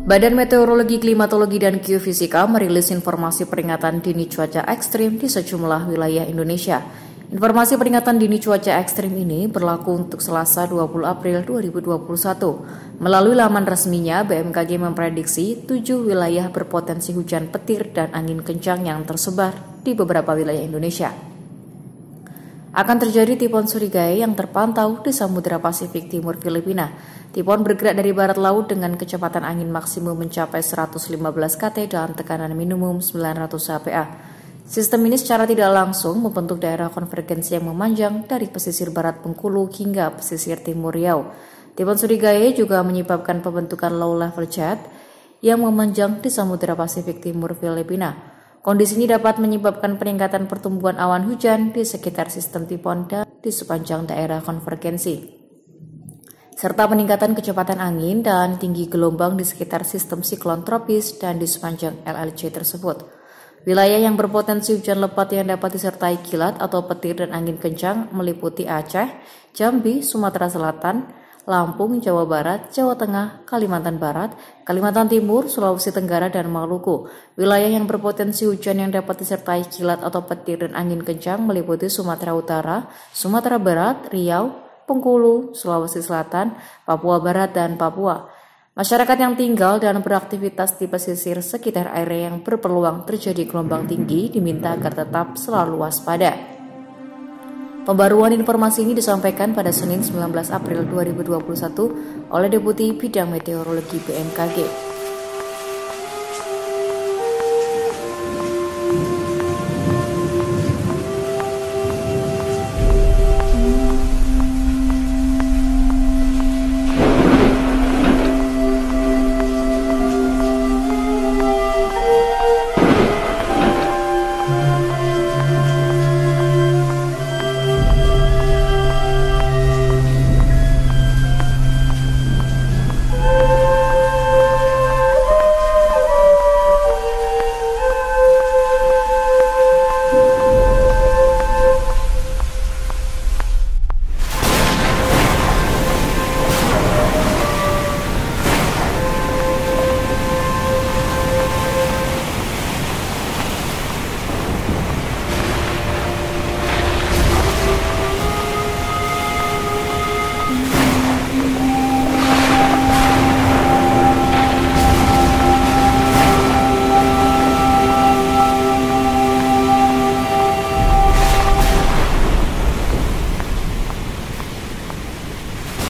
Badan Meteorologi, Klimatologi, dan Geofisika merilis informasi peringatan dini cuaca ekstrim di sejumlah wilayah Indonesia. Informasi peringatan dini cuaca ekstrim ini berlaku untuk Selasa 20 April 2021. Melalui laman resminya, BMKG memprediksi 7 wilayah berpotensi hujan petir dan angin kencang yang tersebar di beberapa wilayah Indonesia. Akan terjadi tifon Surigaya yang terpantau di Samudra Pasifik Timur Filipina. Tifon bergerak dari barat laut dengan kecepatan angin maksimum mencapai 115 kT dan tekanan minimum 900 HPA. Sistem ini secara tidak langsung membentuk daerah konvergensi yang memanjang dari pesisir barat Bengkulu hingga pesisir timur Riau. Tifon Surigaya juga menyebabkan pembentukan low level jet yang memanjang di Samudra Pasifik Timur Filipina. Kondisi ini dapat menyebabkan peningkatan pertumbuhan awan hujan di sekitar sistem tifon dan di sepanjang daerah konvergensi, serta peningkatan kecepatan angin dan tinggi gelombang di sekitar sistem siklon tropis dan di sepanjang LLC tersebut. Wilayah yang berpotensi hujan lebat yang dapat disertai kilat atau petir dan angin kencang meliputi Aceh, Jambi, Sumatera Selatan, Lampung, Jawa Barat, Jawa Tengah, Kalimantan Barat, Kalimantan Timur, Sulawesi Tenggara, dan Maluku. Wilayah yang berpotensi hujan yang dapat disertai kilat atau petir dan angin kencang meliputi Sumatera Utara, Sumatera Barat, Riau, Bengkulu, Sulawesi Selatan, Papua Barat, dan Papua. Masyarakat yang tinggal dan beraktivitas di pesisir sekitar area yang berpeluang terjadi gelombang tinggi diminta agar tetap selalu waspada. Pembaruan informasi ini disampaikan pada Senin 19 April 2021 oleh Deputi Bidang Meteorologi BMKG.